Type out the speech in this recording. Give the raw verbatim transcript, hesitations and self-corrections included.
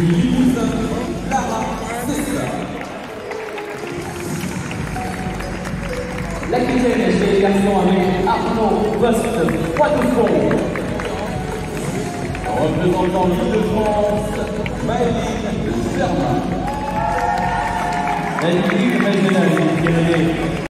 Limousin, Lara Cessa. L'Aquitaine chez les garçons avec Arnaud Bost, poids de fond. Représentant l'Île-de-France, Maëline Germain. La Ligue régionale des Pyrénées.